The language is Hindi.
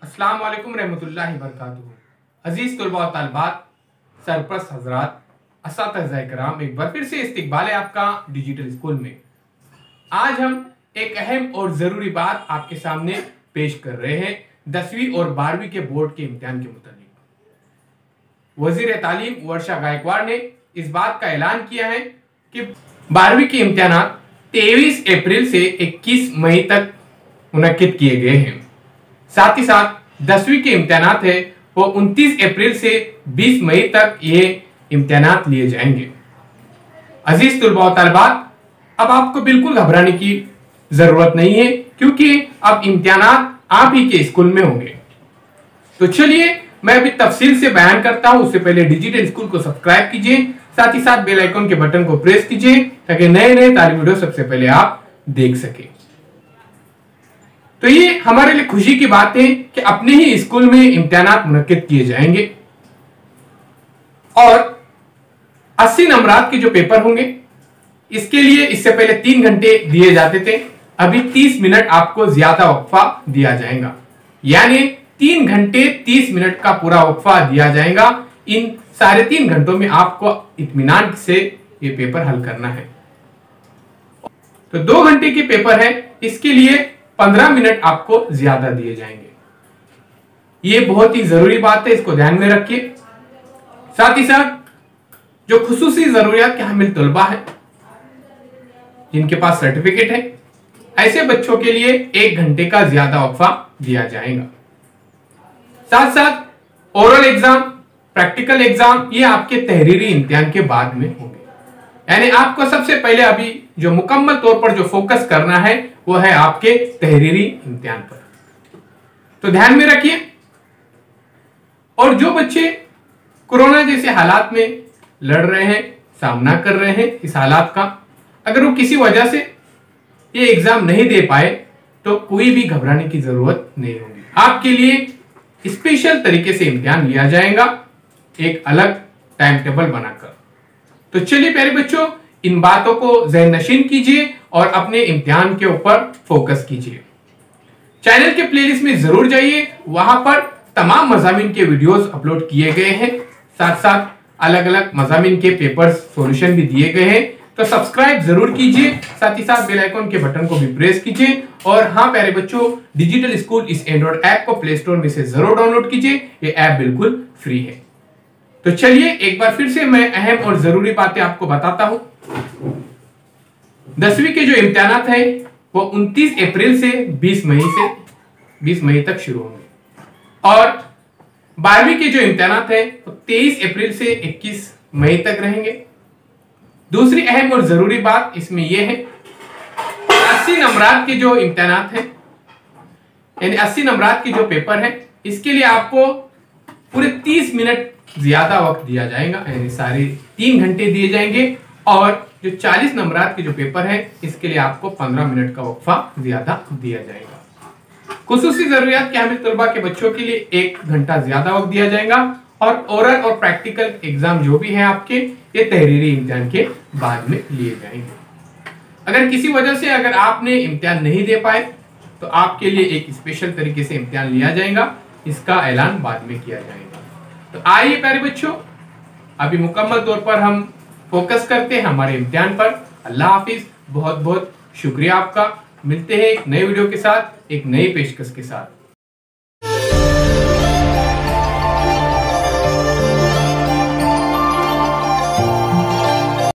अस्सलाम वालेकुम रहमतुल्लाहि बरकातुहू। अजीज तलबा और तालिबात, सरप्रस्त हजरात, असातिज़ा किराम, एक बार फिर से इस्तकबाल है आपका डिजिटल स्कूल में। आज हम एक अहम और ज़रूरी बात आपके सामने पेश कर रहे हैं 10वीं और 12वीं के बोर्ड के इम्तिहान के मुतालिक। वज़ीर तालीम वर्षा गायकवाड़ ने इस बात का ऐलान किया है कि 12वीं के इम्तिहान 23 अप्रैल से 21 मई तक मुनक्किद किए गए हैं। साथ ही साथ 10वीं के इम्तिहानात है वो 29 अप्रैल से 20 मई तक ये इम्तिहानात लिए जाएंगे। अजीज तलबा और तालिबात, अब आपको बिल्कुल घबराने की जरूरत नहीं है, क्योंकि अब इम्तिहानात आप ही के स्कूल में होंगे। तो चलिए मैं अभी तफसील से बयान करता हूं। उससे पहले डिजिटल स्कूल को सब्सक्राइब कीजिए, साथ ही साथ बेल आइकन के बटन को प्रेस कीजिए ताकि नए नए तालीमी वीडियो सबसे पहले आप देख सके। तो ये हमारे लिए खुशी की बात है कि अपने ही स्कूल में इम्तिहानात मुनक्किद किए जाएंगे और 80 नंबरात के जो पेपर होंगे इसके लिए इससे पहले 3 घंटे दिए जाते थे, अभी 30 मिनट आपको ज्यादा वक्फा दिया जाएगा, यानी 3 घंटे 30 मिनट का पूरा वक्फा दिया जाएगा। इन साढ़े 3 घंटों में आपको इत्मीनान से ये पेपर हल करना है। तो 2 घंटे के पेपर है, इसके लिए 15 मिनट आपको ज्यादा दिए जाएंगे। ये बहुत ही जरूरी बात है, इसको ध्यान में रखिए। साथ ही साथ जो खुसूसी जरूरियात के हामिल तलबा है जिनके पास सर्टिफिकेट है, ऐसे बच्चों के लिए 1 घंटे का ज्यादा वक्फा दिया जाएगा। साथ साथ ओरल एग्जाम, प्रैक्टिकल एग्जाम ये आपके तहरीरी इम्तिहान के बाद में होंगे, यानी आपको सबसे पहले अभी जो मुकम्मल तौर पर जो फोकस करना है वो है आपके तहरीरी इम्तिहान पर। तो ध्यान में रखिए। और जो बच्चे कोरोना जैसे हालात में लड़ रहे हैं, सामना कर रहे हैं इस हालात का, अगर वो किसी वजह से ये एग्जाम नहीं दे पाए तो कोई भी घबराने की जरूरत नहीं होगी। आपके लिए स्पेशल तरीके से इम्तिहान लिया जाएगा, एक अलग टाइम टेबल बनाकर। तो चलिए प्यारे बच्चों, इन बातों को ज़हन नशीन कीजिए और अपने इम्तिहान के ऊपर फोकस कीजिए। चैनल के प्लेलिस्ट में जरूर जाइए, वहां पर तमाम मज़ामीन के वीडियोस अपलोड किए गए हैं, साथ साथ अलग अलग मज़ामीन के पेपर्स सॉल्यूशन भी दिए गए हैं। तो सब्सक्राइब जरूर कीजिए, साथ ही साथ बेल आइकन के बटन को भी प्रेस कीजिए। और हाँ प्यारे बच्चों, डिजिटल स्कूल इस एंड्रॉइड ऐप को प्ले स्टोर में से जरूर डाउनलोड कीजिए, ये ऐप बिल्कुल फ्री है। तो चलिए एक बार फिर से मैं अहम और जरूरी बातें आपको बताता हूं। 10वीं के जो इम्तिहानात है वो 29 अप्रैल से 20 मई तक शुरू होंगे और 12वीं के जो इम्तिहानात है वो 23 अप्रैल से 21 मई तक रहेंगे। दूसरी अहम और जरूरी बात इसमें यह है 80 नंबरात के जो इम्तिहानात हैं, यानी 80 नंबरात के जो पेपर है, इसके लिए आपको पूरे 30 मिनट ज्यादा वक्त दिया जाएगा, यानी सारे 3 घंटे दिए जाएंगे। और जो 40 नंबरात के जो पेपर है इसके लिए आपको 15 मिनट का वक्फा ज्यादा दिया जाएगा। खुसूसी जरूरियात के हामिल तलबा के बच्चों के लिए 1 घंटा ज्यादा वक्त दिया जाएगा और ओरल और प्रैक्टिकल एग्जाम जो भी है आपके, ये तहरीरी इम्तिहान के बाद में लिए जाएंगे। अगर किसी वजह से अगर आपने इम्तिहान नहीं दे पाए तो आपके लिए एक स्पेशल तरीके से इम्तिहान लिया जाएगा, इसका ऐलान बाद में किया जाएगा। तो आइए प्यारे बच्चों, अभी मुकम्मल तौर पर हम फोकस करते हैं हमारे इम्तिहान पर। अल्लाह हाफिज, बहुत बहुत शुक्रिया आपका। मिलते हैं एक नए वीडियो के साथ, एक नई पेशकश के साथ।